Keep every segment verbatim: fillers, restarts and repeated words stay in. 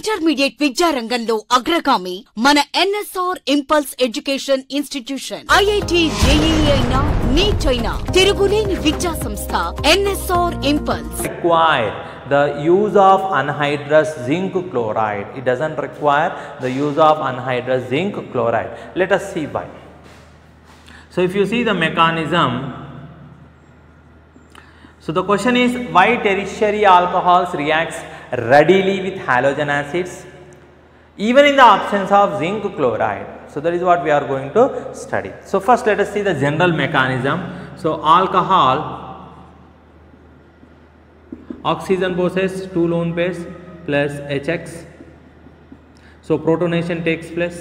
Intermediate విద్యా రంగంలో అగ్రగామి మన NSR impulse education institution. IIT JEE అయినా నీట్ అయినా తిరుగులేని విద్యా సంస్థ NSR impulse. Require the use of anhydrous zinc chloride. It doesn't require the use of anhydrous zinc chloride. Let us see why. So if you see the mechanism, so the question is why tertiary alcohols reacts readily with halogen acids even in the absence of zinc chloride. So that is what we are going to study. So first let us see the general mechanism. So alcohol, oxygen possesses two lone pairs plus H X. So protonation takes place.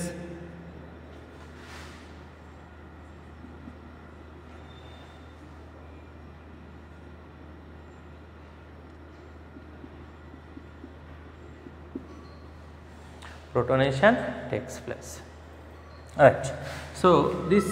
Protonation takes place. Alright. So this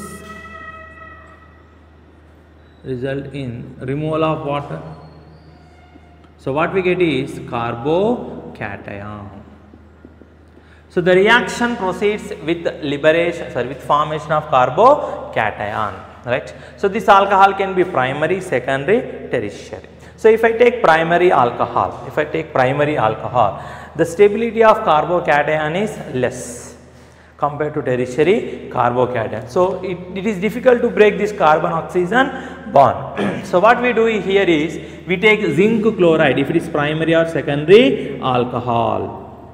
result in removal of water. So what we get is carbocation. So the reaction proceeds with liberation, sorry, with formation of carbocation. Right. So this alcohol can be primary, secondary, tertiary. So if I take primary alcohol, if I take primary alcohol, the stability of carbocation is less compared to tertiary carbocation. So it, it is difficult to break this carbon oxygen bond. So what we do here is we take zinc chloride if it is primary or secondary alcohol.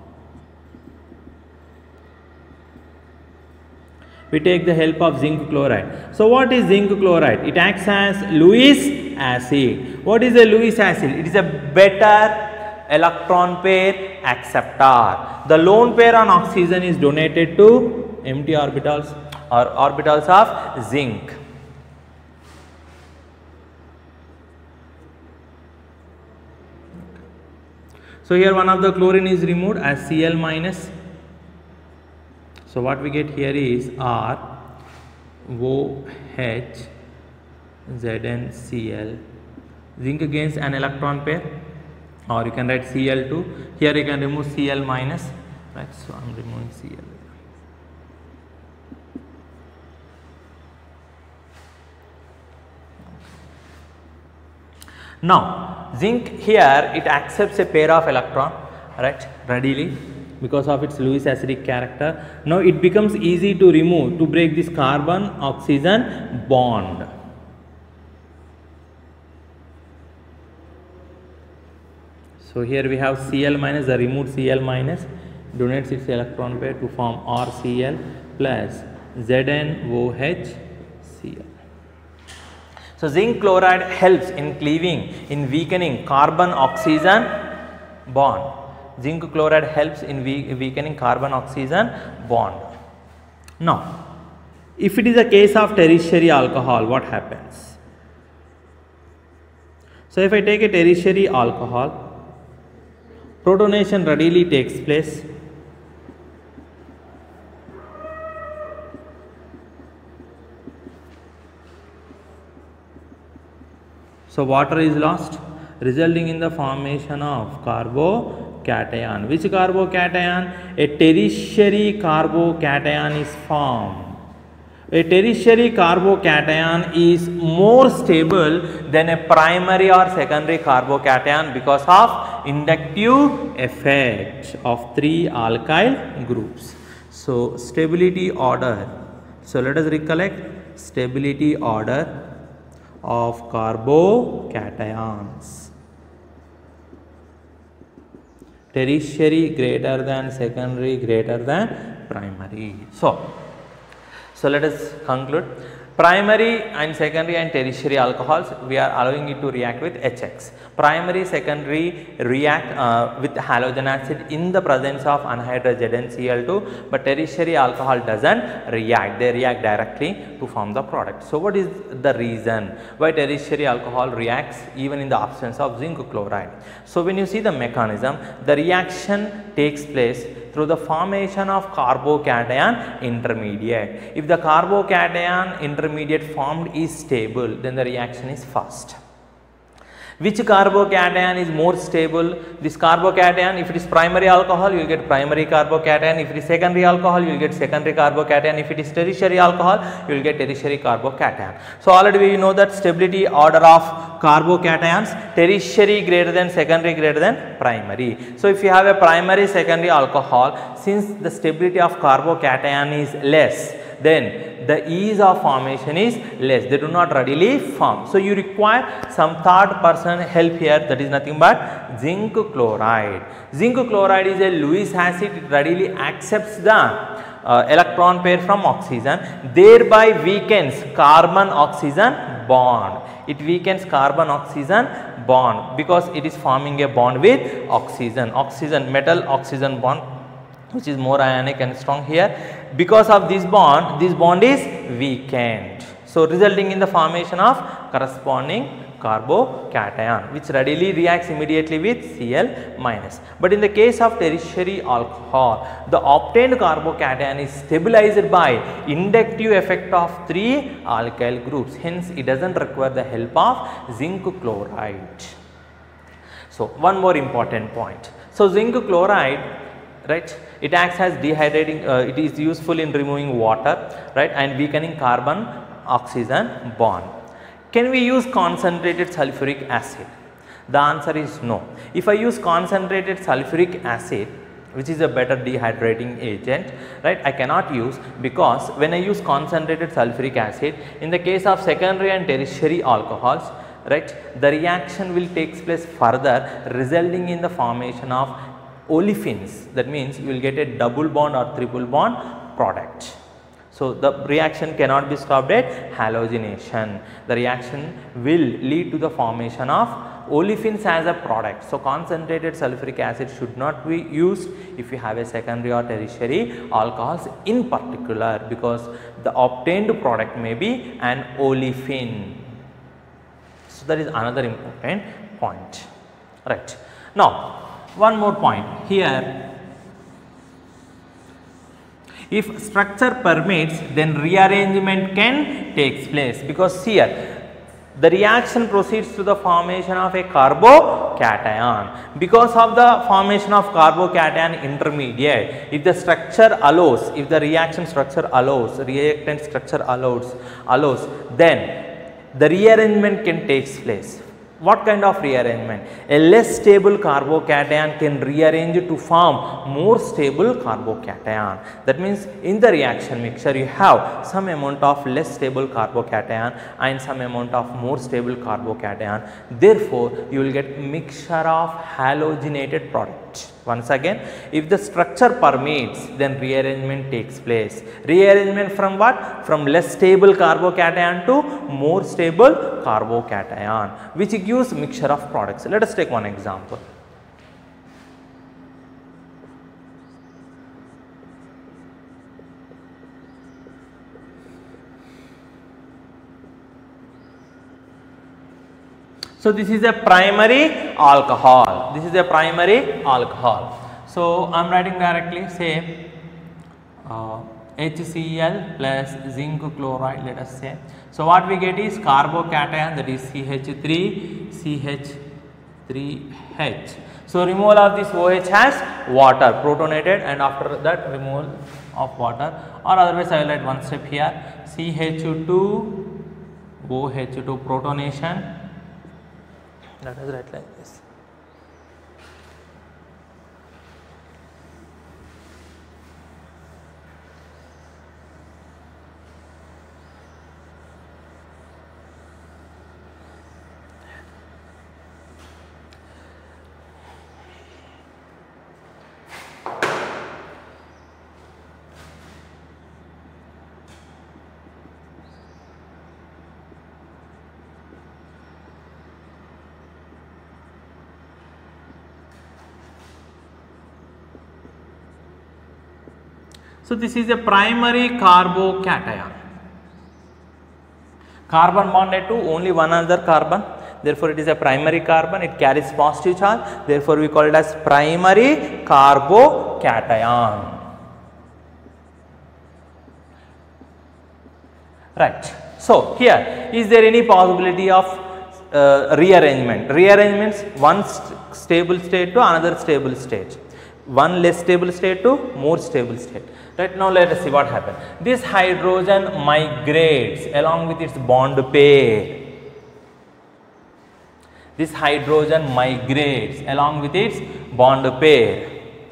We take the help of zinc chloride. So what is zinc chloride? It acts as Lewis acid. What is a Lewis acid? It is a better electron pair acceptor. The lone pair on oxygen is donated to empty orbitals or orbitals of zinc. So here one of the chlorine is removed as Cl minus. So what we get here is R O H Z N Cl. Zinc gains an electron pair, or you can write Cl two. Here you can remove Cl minus, right? So I am removing Cl. Now zinc here it accepts a pair of electron, right, readily because of its Lewis acidic character. Now it becomes easy to remove, to break this carbon oxygen bond. So here we have Cl minus, the removed Cl minus donates its electron pair to form R C L plus Z N O H Cl. So zinc chloride helps in cleaving, in weakening carbon oxygen bond. Zinc chloride helps in we weakening carbon oxygen bond. Now, if it is a case of tertiary alcohol, what happens? So if I take a tertiary alcohol, protonation readily takes place. So water is lost, resulting in the formation of carbocation. Which carbocation? A tertiary carbocation is formed. A tertiary carbocation is more stable than a primary or secondary carbocation because of inductive effect of three alkyl groups. So stability order. So let us recollect stability order of carbocations. Tertiary greater than secondary greater than primary. So, so let us conclude. Primary and secondary and tertiary alcohols, we are allowing it to react with H X. Primary, secondary react uh, with halogen acid in the presence of anhydrous Z n C l two, but tertiary alcohol doesn't react, they react directly to form the product. So what is the reason why tertiary alcohol reacts even in the absence of zinc chloride? So when you see the mechanism, the reaction takes place through the formation of carbocation intermediate. If the carbocation intermediate formed is stable, then the reaction is fast. Which carbocation is more stable? This carbocation, if it is primary alcohol, you will get primary carbocation. If it is secondary alcohol, you will get secondary carbocation. If it is tertiary alcohol, you will get tertiary carbocation. So already we know that stability order of carbocations, tertiary greater than secondary greater than primary. So if you have a primary secondary alcohol, since the stability of carbocation is less, then the ease of formation is less. They do not readily form. So you require some third person help here, that is nothing but zinc chloride. Zinc chloride is a Lewis acid. It readily accepts the uh, electron pair from oxygen, thereby weakens carbon oxygen bond. It weakens carbon oxygen bond because it is forming a bond with oxygen. Oxygen, metal oxygen bond, which is more ionic and strong here. Because of this bond, this bond is weakened. So resulting in the formation of corresponding carbocation, which readily reacts immediately with Cl minus. But in the case of tertiary alcohol, the obtained carbocation is stabilized by inductive effect of three alkyl groups. Hence, it does not require the help of zinc chloride. So one more important point. So zinc chloride, right, it acts as dehydrating, uh, it is useful in removing water, right, and weakening carbon oxygen bond. Can we use concentrated sulfuric acid? The answer is no. If I use concentrated sulfuric acid, which is a better dehydrating agent, right, I cannot use, because when I use concentrated sulfuric acid, in the case of secondary and tertiary alcohols, right, the reaction will take place further, resulting in the formation of olefins. That means you will get a double bond or triple bond product. So the reaction cannot be stopped at halogenation. The reaction will lead to the formation of olefins as a product. So concentrated sulfuric acid should not be used if you have a secondary or tertiary alcohols in particular, because the obtained product may be an olefin. So that is another important point, right. Now one more point here. If structure permits, then rearrangement can take place, because here the reaction proceeds to the formation of a carbocation. Because of the formation of carbocation intermediate, if the structure allows, if the reaction structure allows, reactant structure allows, allows, then the rearrangement can take place. What kind of rearrangement? A less stable carbocation can rearrange to form more stable carbocation. That means in the reaction mixture you have some amount of less stable carbocation and some amount of more stable carbocation. Therefore, you will get mixture of halogenated product. Once again, if the structure permits, then rearrangement takes place. Rearrangement from what? From less stable carbocation to more stable carbocation, which gives mixture of products. Let us take one example. So this is a primary alcohol. This is a primary alcohol. So I am writing directly, say uh, HCl plus zinc chloride, let us say. So what we get is carbocation, that is C H three C H three H. So removal of this OH has water protonated, and after that removal of water, or otherwise I will write one step here, C H two O H two protonation. Let us write like this. So this is a primary carbocation. Carbon bonded to only one other carbon. Therefore, it is a primary carbon. It carries positive charge. Therefore, we call it as primary carbocation. Right. So here, is there any possibility of uh, rearrangement. Rearrangements one st stable state to another stable state, one less stable state to more stable state. Right, now let us see what happened. This hydrogen migrates along with its bond pair. This hydrogen migrates along with its bond pair.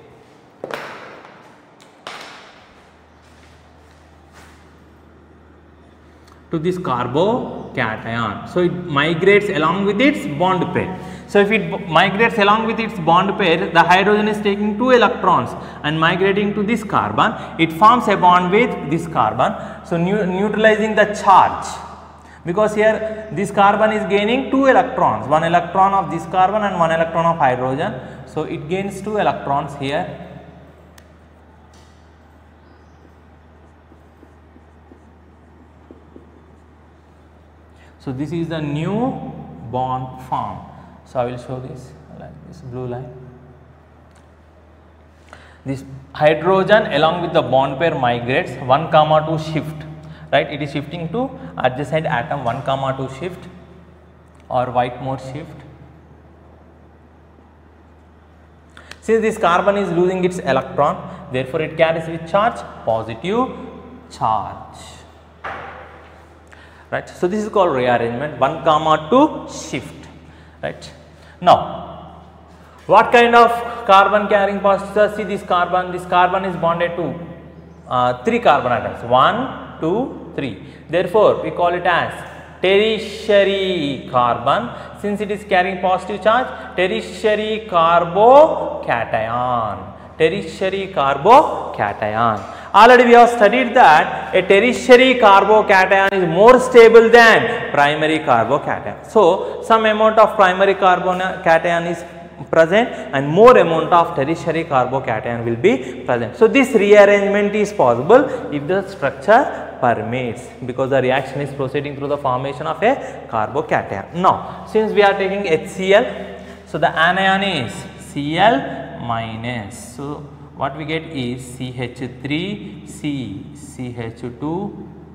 To this carbocation. So it migrates along with its bond pair. So if it migrates along with its bond pair, the hydrogen is taking two electrons and migrating to this carbon. It forms a bond with this carbon. So new, neutralizing the charge, because here this carbon is gaining two electrons, one electron of this carbon and one electron of hydrogen. So it gains two electrons here. So this is the new bond form. So I will show this like this blue line. This hydrogen along with the bond pair migrates one comma two shift, right? It is shifting to adjacent atom one comma two shift or Whitmore shift. Since this carbon is losing its electron, therefore it carries with charge, positive charge. Right. So this is called rearrangement, one comma two shift. Right. Now, what kind of carbon carrying particles? See this carbon, this carbon is bonded to uh, three carbon atoms, one, two, three. Therefore, we call it as tertiary carbon. Since it is carrying positive charge, tertiary carbocation. Tertiary carbocation. Already we have studied that a tertiary carbocation is more stable than primary carbocation. So, some amount of primary carbocation is present and more amount of tertiary carbocation will be present. So, this rearrangement is possible if the structure permits, because the reaction is proceeding through the formation of a carbocation. Now, since we are taking HCl, so the anion is Cl minus. So, what we get is C H three C, C H two,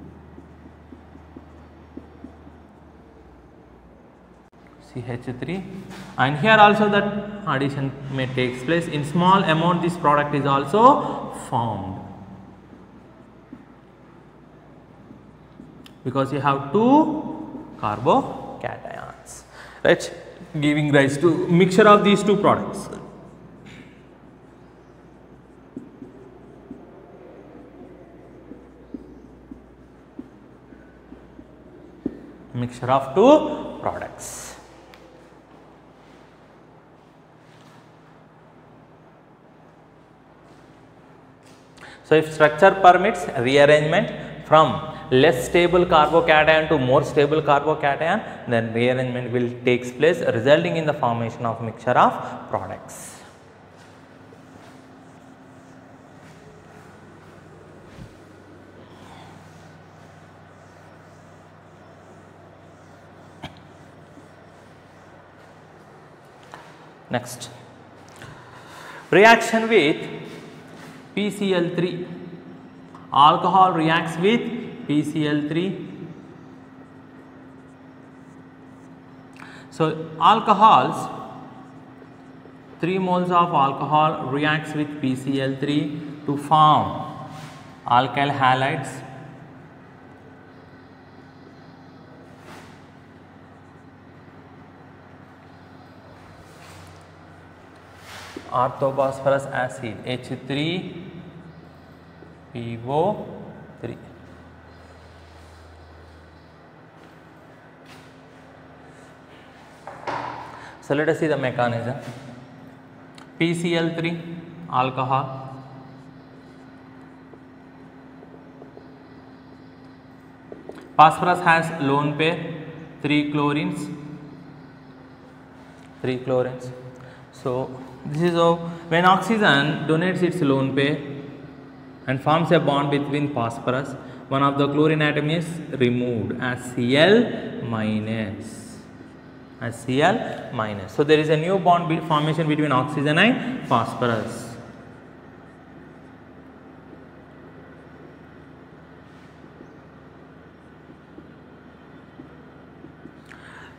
C H three, and here also that addition may take place. In small amount this product is also formed, because you have two carbocations, right, giving rise to mixture of these two products. Mixture of two products. So, if structure permits rearrangement from less stable carbocation to more stable carbocation, then rearrangement will take place, resulting in the formation of mixture of products. Next, reaction with P C l three. Alcohol reacts with P C l three. So, alcohols, three moles of alcohol reacts with P C l three to form alkyl halides. Orthophosphorus acid H three P O three. So, let us see the mechanism. P C l three alcohol, phosphorus has lone pair, three chlorines, three chlorines. So, this is how when oxygen donates its lone pair and forms a bond between phosphorus, one of the chlorine atom is removed as Cl minus, as Cl minus. So, there is a new bond be formation between oxygen and phosphorus.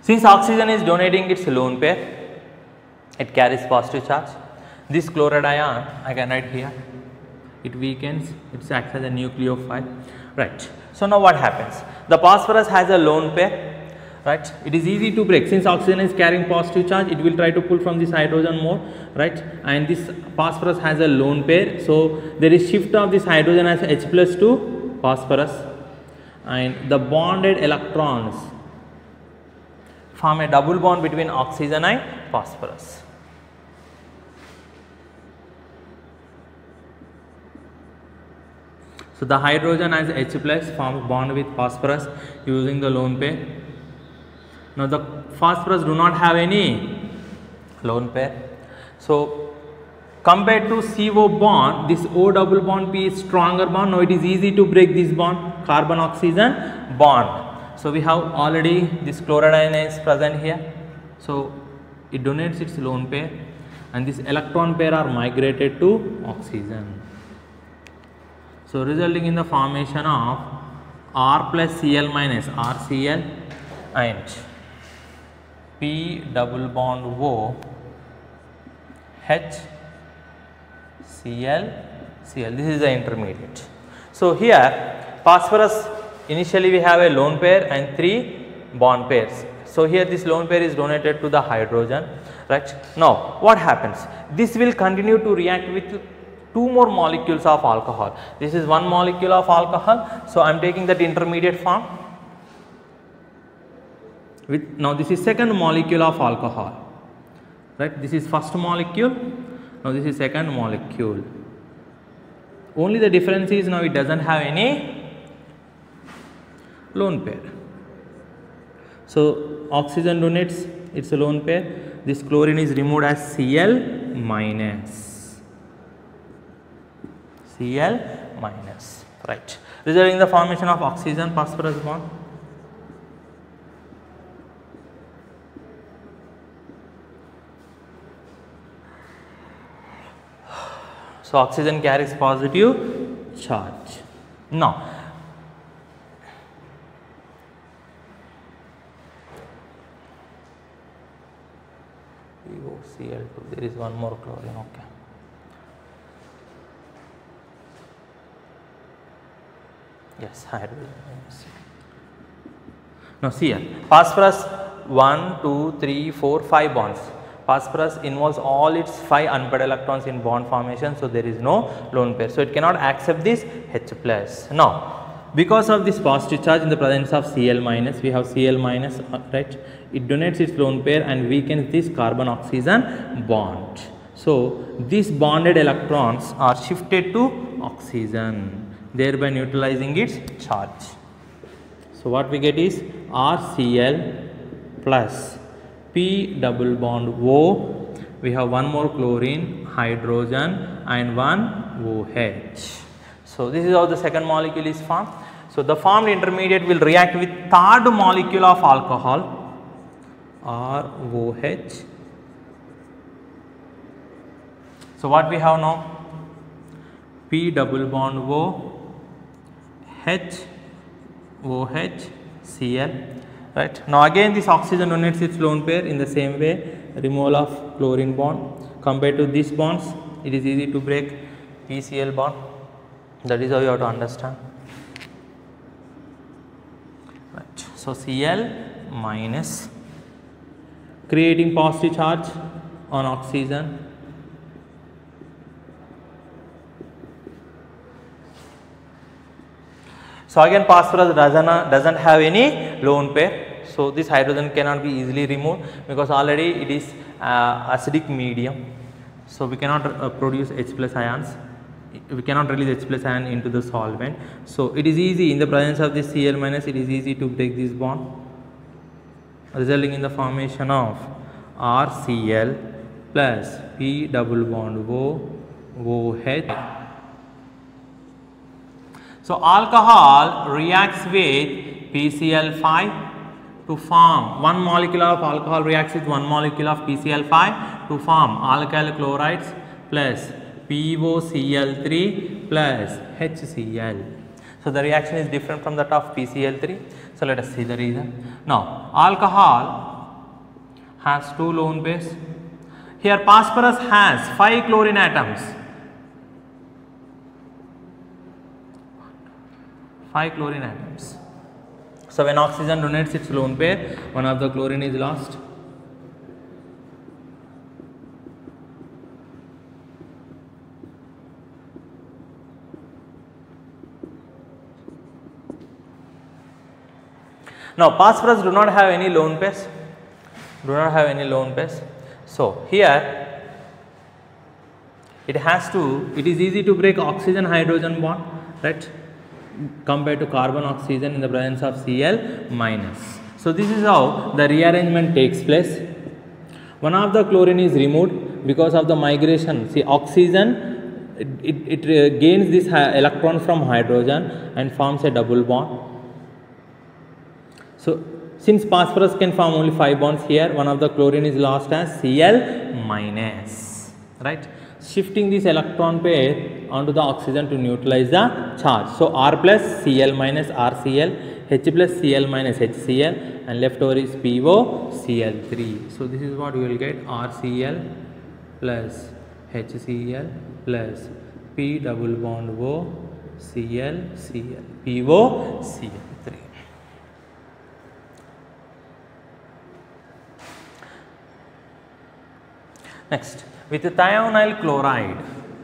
Since oxygen is donating its lone pair, it carries positive charge. This chloride ion, I can write here, it weakens, it acts as a nucleophile, right. So now what happens? The phosphorus has a lone pair, right. It is easy to break. Since oxygen is carrying positive charge, it will try to pull from this hydrogen more, right, and this phosphorus has a lone pair. So there is shift of this hydrogen as H plus to phosphorus, and the bonded electrons form a double bond between oxygen and phosphorus. So the hydrogen as H plus forms bond with phosphorus using the lone pair. Now the phosphorus do not have any lone pair. So compared to C O bond, this O double bond P is stronger bond. Now it is easy to break this bond, carbon oxygen bond. So we have already this chloride ion is present here. So it donates its lone pair, and this electron pair are migrated to oxygen. So resulting in the formation of R plus Cl minus R C l and P double bond O H Cl Cl. This is the intermediate. So here phosphorus, initially we have a lone pair and three bond pairs. So here this lone pair is donated to the hydrogen, right. Now what happens? This will continue to react with two more molecules of alcohol. This is one molecule of alcohol. So I am taking that intermediate form. With now this is second molecule of alcohol, right. This is first molecule. Now this is second molecule. Only the difference is now it does not have any lone pair. So oxygen donates its lone pair. This chlorine is removed as Cl minus. Cl minus, right, resulting in the formation of oxygen phosphorus bond. So oxygen carries positive charge. Now Cl two, there is one more chlorine, okay. Yes, hydrogen. Now Cl, phosphorus one, two, three, four, five bonds. Phosphorus involves all its five unpaired electrons in bond formation, so there is no lone pair. So it cannot accept this H plus. Now because of this positive charge in the presence of Cl minus, we have Cl minus, right. It donates its lone pair and weakens this carbon oxygen bond. So these bonded electrons are shifted to oxygen, thereby neutralizing its charge. So what we get is R C l plus P double bond O. We have one more chlorine, hydrogen and one O H. So this is how the second molecule is formed. So the formed intermediate will react with third molecule of alcohol, R O H. So what we have now? P double bond O, H, O H, Cl, right. Now again this oxygen donates its lone pair in the same way, removal of chlorine bond. Compared to these bonds, it is easy to break P Cl bond. That is how you have to understand. Right. So Cl minus, creating positive charge on oxygen. So again phosphorus doesn't, doesn't have any lone pair. So this hydrogen cannot be easily removed because already it is uh, acidic medium. So we cannot uh, produce H plus ions. We cannot release H plus ion into the solvent. So it is easy in the presence of this Cl minus, it is easy to break this bond, resulting in the formation of R C l plus P double bond O, O H. So alcohol reacts with P C l five to form one molecule of alcohol reacts with one molecule of P C l five to form alkyl chlorides plus P O C l three plus H C l. So the reaction is different from that of P C l three. So let us see the reason. Now alcohol has two lone pairs. Here phosphorus has five chlorine atoms. five chlorine atoms. So when oxygen donates its lone pair, one of the chlorine is lost. Now phosphorus do not have any lone pairs, do not have any lone pairs. So here it has to, it is easy to break oxygen hydrogen bond, right, compared to carbon oxygen in the presence of Cl minus. So this is how the rearrangement takes place. One of the chlorine is removed because of the migration. See, oxygen, it, it, it gains this electron from hydrogen and forms a double bond. So since phosphorus can form only five bonds here, one of the chlorine is lost as Cl minus, right, shifting this electron pair onto the oxygen to neutralize the charge. So R plus Cl minus RCl, H plus Cl minus HCl, and left over is P O C l three. So this is what we will get, RCl plus HCl plus P double bond O Cl Cl, P O C l three. Next, with thionyl chloride,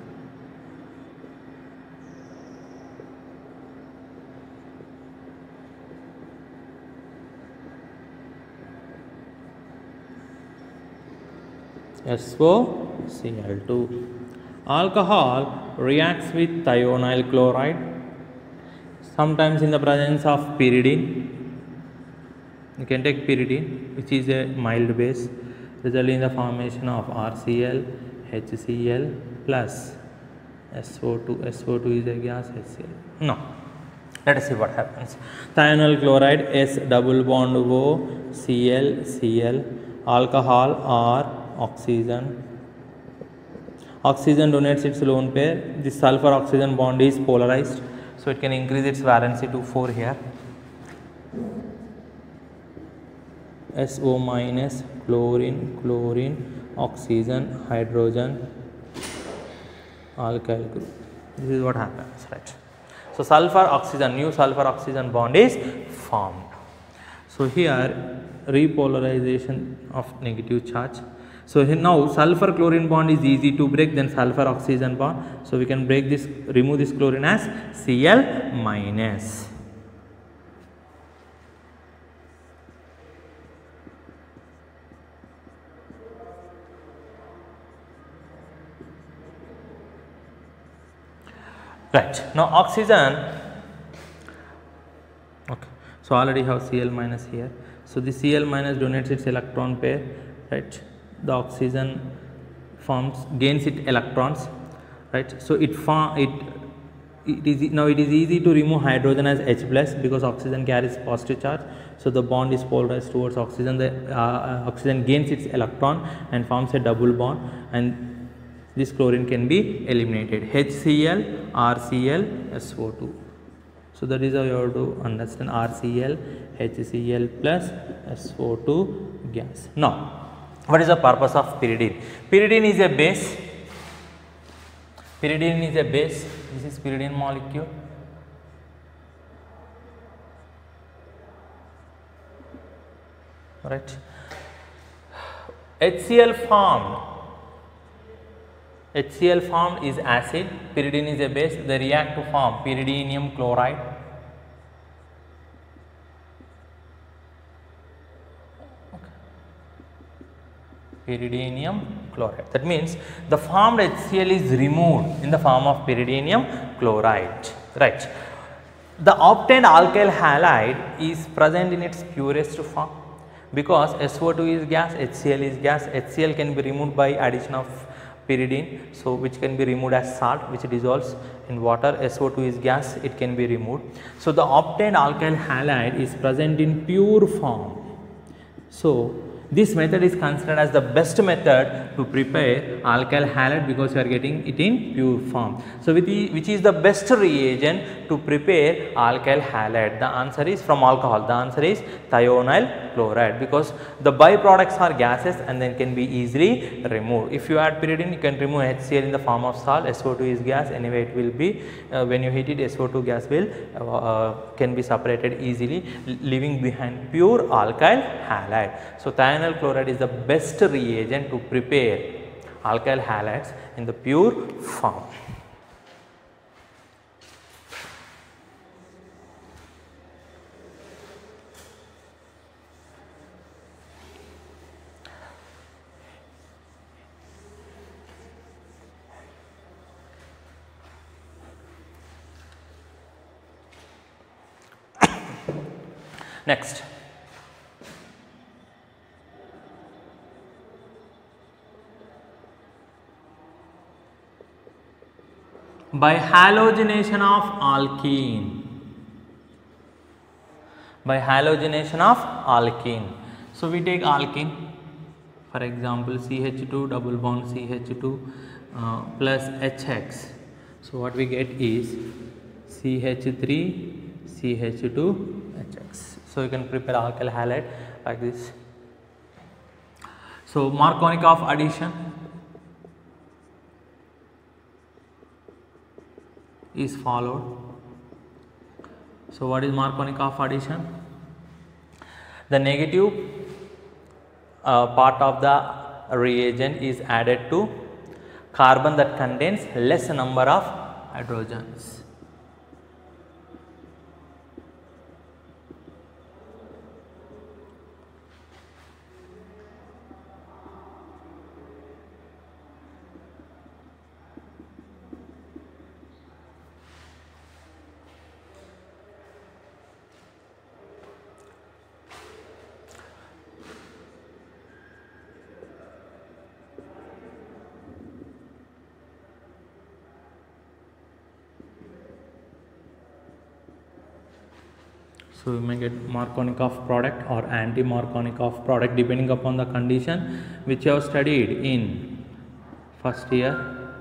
S O C l two. Alcohol reacts with thionyl chloride, sometimes in the presence of pyridine. You can take pyridine, which is a mild base, resulting in the formation of RCl, HCl plus S O two. S O two is a gas, HCl. No. Let us see what happens. Thionyl chloride, S double bond O, Cl, Cl, alcohol R, oxygen. Oxygen donates its lone pair. This sulfur oxygen bond is polarized, so it can increase its valency to four here. S O minus, chlorine, chlorine, oxygen, hydrogen, alkyl group. This is what happens, right? So sulfur oxygen, new sulfur oxygen bond is formed. So here repolarization of negative charge. So here now sulfur chlorine bond is easy to break than sulfur oxygen bond. So we can break this, remove this chlorine as Cl minus. Right. Now oxygen, okay, so already have Cl minus here. So the Cl minus donates its electron pair, right? The oxygen forms, gains its electrons, right? So it form it it is now it is easy to remove hydrogen as H plus because oxygen carries positive charge. So the bond is polarized towards oxygen. The uh, oxygen gains its electron and forms a double bond, and this chlorine can be eliminated. HCl, RCl, S O two. So that is how you have to understand RCl, HCl plus S O two gas. Now, what is the purpose of pyridine? Pyridine is a base. Pyridine is a base. This is pyridine molecule. Right. HCl formed. HCl formed is acid, pyridine is a base, they react to form pyridinium chloride. Okay. Pyridinium chloride. That means the formed HCl is removed in the form of pyridinium chloride. Right. The obtained alkyl halide is present in its purest form because S O two is gas, HCl is gas. HCl can be removed by addition of pyridine, so which can be removed as salt, which dissolves in water. S O two is gas, it can be removed. So the obtained alkyl halide is present in pure form. So This method is considered as the best method to prepare alkyl halide because you are getting it in pure form. So, with the, which is the best reagent to prepare alkyl halide? The answer is from alcohol. The answer is thionyl chloride, because the byproducts are gases and then can be easily removed. If you add pyridine, you can remove H C l in the form of salt. S O two is gas. Anyway, it will be uh, when you heat it, S O two gas will uh, uh, can be separated easily, leaving behind pure alkyl halide. So, thionyl chloride is the best reagent to prepare alkyl halides in the pure form. Next, by halogenation of alkene, by halogenation of alkene. So, we take alkene, for example C H two double bond C H two uh, plus H X. So, what we get is C H three C H two H X. So, you can prepare alkyl halide like this. So, Markovnikov addition is followed. So, what is Markovnikov addition? The negative uh, part of the reagent is added to carbon that contains less number of hydrogens. So, you may get Markovnikov product or anti-Markovnikov product depending upon the condition which you have studied in first year.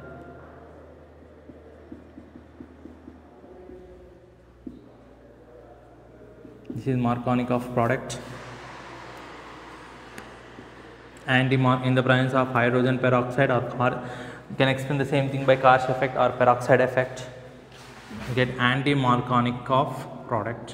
This is Markovnikov product. Anti in the presence of hydrogen peroxide or car, you can explain the same thing by Karsh effect or peroxide effect. You get anti-Markovnikov product.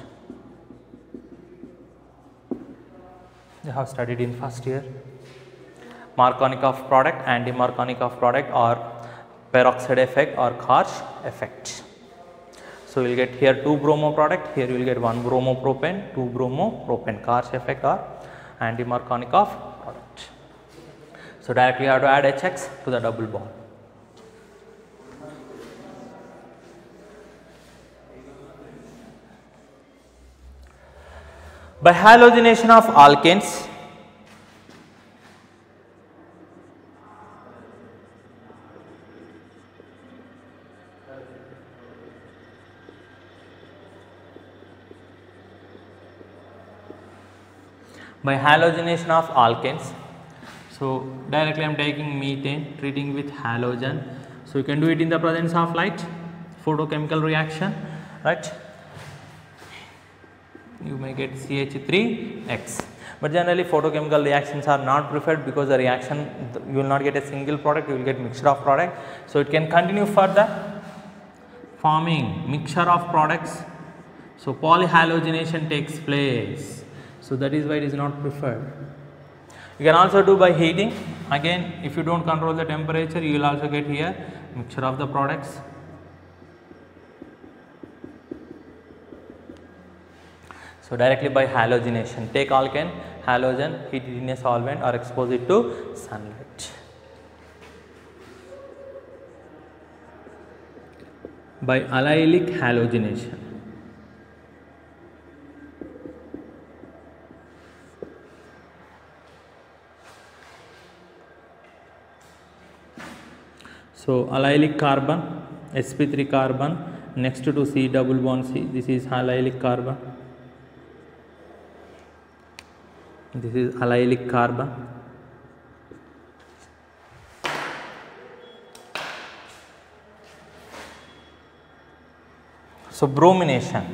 You have studied in first year. Markovnikov product, anti-Markovnikov product or peroxide effect or Karsh effect. So, you will get here two bromo product, here you will get one bromopropane, two bromopropane, Karsh effect or anti-Markovnikov product. So, directly you have to add H X to the double bond. By halogenation of alkanes, by halogenation of alkanes, so directly I am taking methane, treating with halogen. So, you can do it in the presence of light, photochemical reaction, right. You may get C H three X, but generally photochemical reactions are not preferred because the reaction you will not get a single product, you will get mixture of product. So, it can continue further forming mixture of products. So, polyhalogenation takes place. So, that is why it is not preferred. You can also do by heating. Again, if you do not control the temperature, you will also get here mixture of the products. So, directly by halogenation, take alkane, halogen, heat it in a solvent or expose it to sunlight. By allylic halogenation, so allylic carbon, S P three carbon next to C double bond C, this is allylic carbon. This is allylic carbon. So bromination.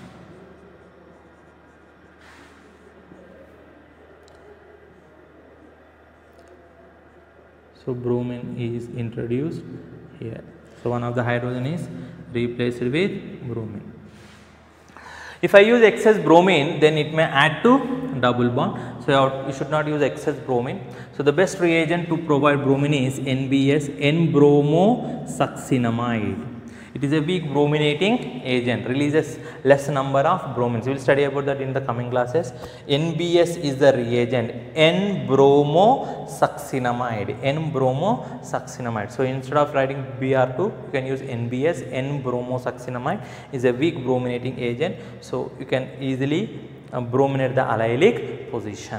So bromine is introduced here. So one of the hydrogen is replaced with bromine. If I use excess bromine, then it may add to double bond. So you, have, you should not use excess bromine. So the best reagent to provide bromine is N B S, N-bromosuccinamide. It is a weak brominating agent, releases less number of bromines. We will study about that in the coming classes. N B S is the reagent, N-bromosuccinamide, N-bromosuccinamide. So instead of writing B R two, you can use N B S, N-bromosuccinamide is a weak brominating agent. So you can easily uh, brominate the allylic position.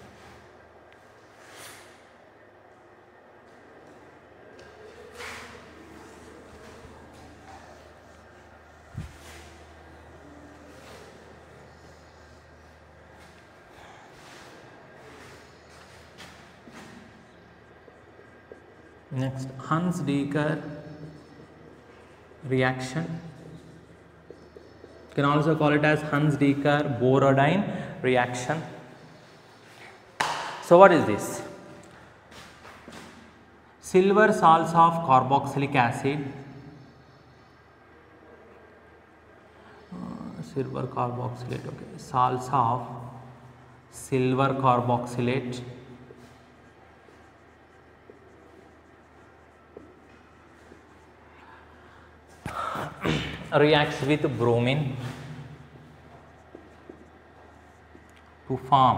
Next, Hunsdiecker reaction. You can also call it as Hunsdiecker-Borodine reaction. So what is this? Silver salts of carboxylic acid, uh, silver carboxylate, okay, salts of silver carboxylate reacts with bromine to form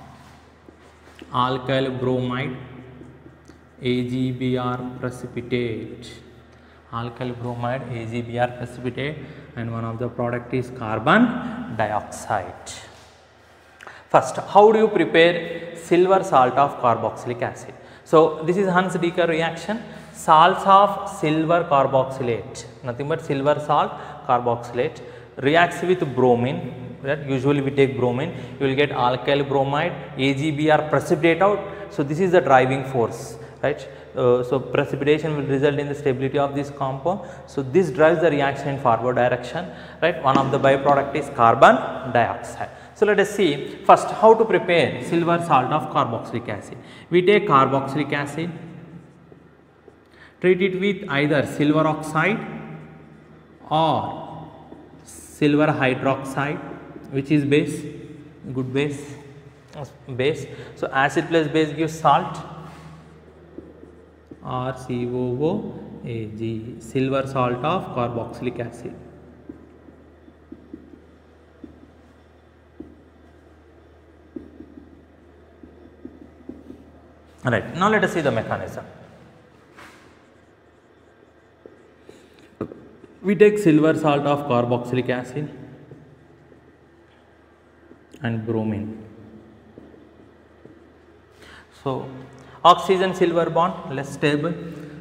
alkyl bromide A G B R precipitate, alkyl bromide A G B R precipitate, and one of the product is carbon dioxide. First, how do you prepare silver salt of carboxylic acid? So this is Hunsdiecker reaction. Salts of silver carboxylate, nothing but silver salt carboxylate, reacts with bromine. Right? Usually we take bromine, you will get alkyl bromide, A G B R precipitate out. So this is the driving force, right? Uh, so precipitation will result in the stability of this compound. So this drives the reaction in forward direction, right? One of the byproduct is carbon dioxide. So let us see first how to prepare silver salt of carboxylic acid. We take carboxylic acid, treat it with either silver oxide or silver hydroxide, which is base, good base, base. So acid plus base gives salt, or C O O A G, silver salt of carboxylic acid. Alright, now let us see the mechanism. We take silver salt of carboxylic acid and bromine. So oxygen silver bond less stable.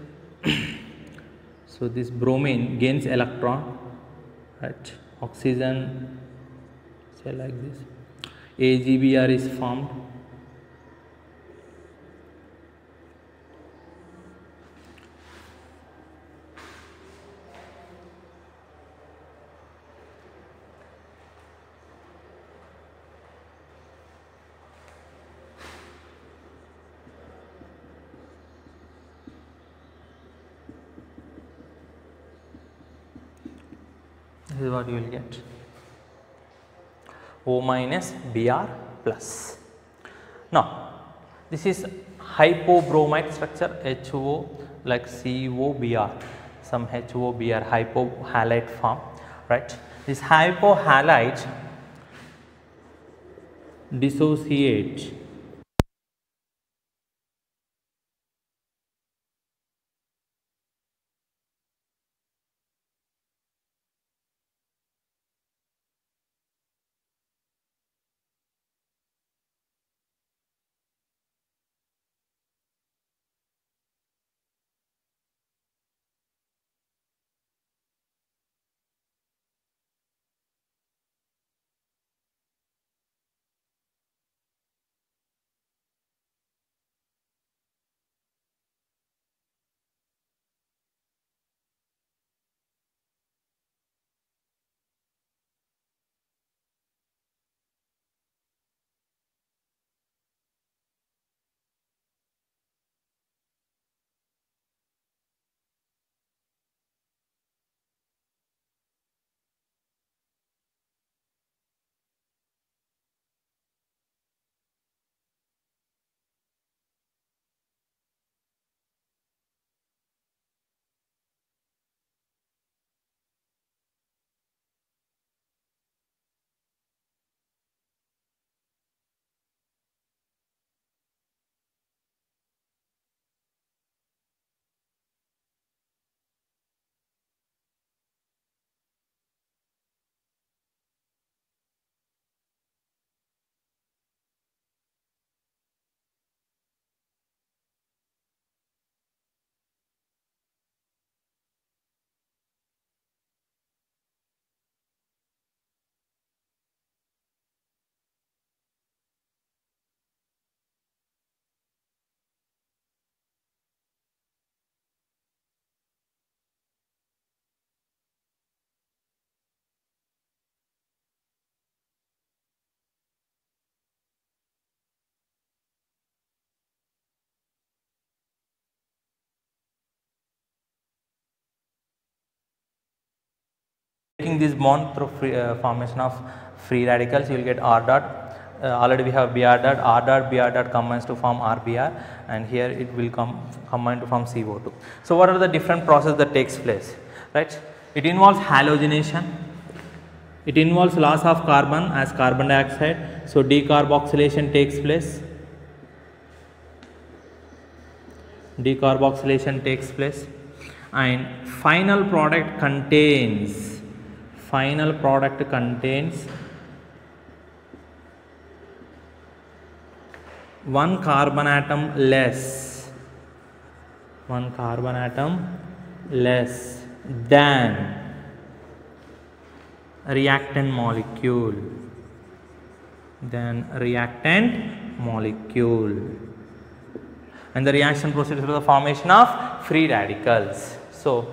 So this bromine gains electron, right? Oxygen, say like this, A G B R is formed. This is what you will get, O minus B R plus. Now this is hypobromide structure, H O like C O B R, some H O B R, hypohalite form, right? This hypohalite dissociate breaking this bond through free, uh, formation of free radicals, you will get R dot. Uh, already we have B R dot, R dot, B R dot combines to form R B R, and here it will come combine to form C O two. So what are the different processes that takes place, right? It involves halogenation. It involves loss of carbon as carbon dioxide. So decarboxylation takes place. Decarboxylation takes place, and final product contains. Final product contains one carbon atom less. One carbon atom less than reactant molecule, then reactant molecule, and the reaction proceeds through the formation of free radicals. So,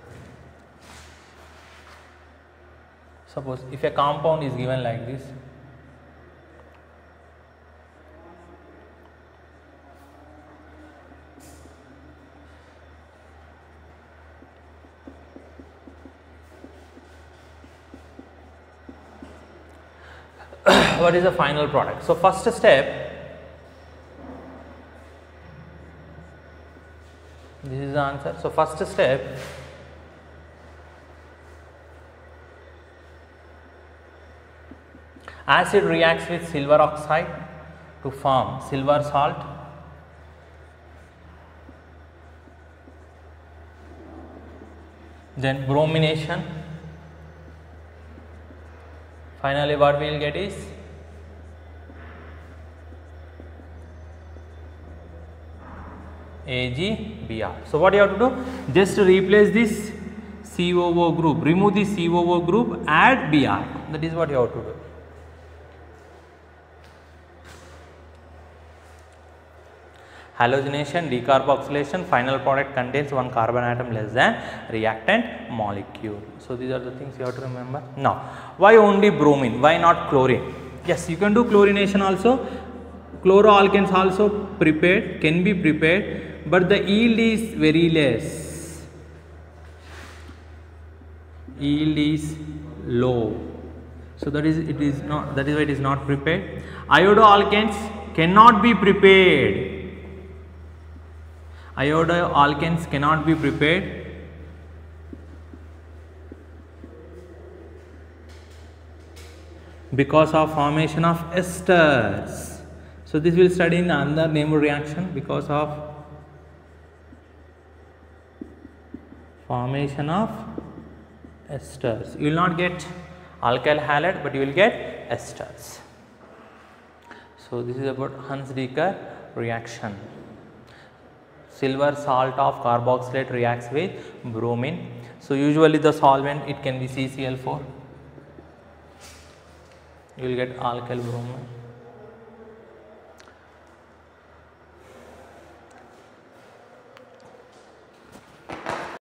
suppose if a compound is given like this, what is the final product? So, first step, this is the answer. So, first step, acid reacts with silver oxide to form silver salt. Then bromination. Finally, what we will get is A G B R. So, what you have to do? Just replace this C O O group, remove the C O O group, add B R. That is what you have to do. Halogenation, decarboxylation, final product contains one carbon atom less than reactant molecule. So, these are the things you have to remember. Now, why only bromine? Why not chlorine? Yes, you can do chlorination also. Chloroalkanes also prepared, can be prepared, but the yield is very less. Yield is low. So, that is it is not, that is why it is not prepared. Iodoalkanes cannot be prepared. Iodoalkanes cannot be prepared because of formation of esters. So, this will study in another named reaction because of formation of esters. You will not get alkyl halide, but you will get esters. So, this is about Hunsdiecker reaction. Silver salt of carboxylate reacts with bromine. So, usually the solvent, it can be C C L four. You will get alkyl bromine.